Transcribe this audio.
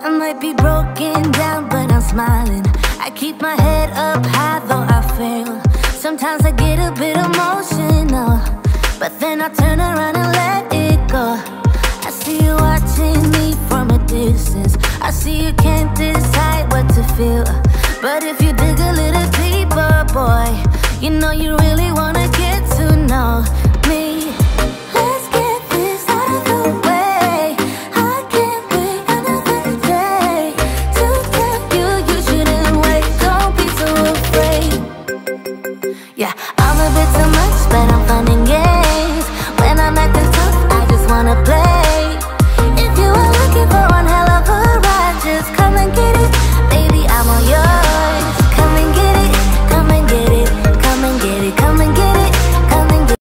I might be broken down, but I'm smiling. I keep my head up high, though I fail. Sometimes I get a bit emotional, but then I turn around and let it go. I see you watching me from a distance. I see you can't decide what to feel, but if you dig a little deeper, boy, you know you really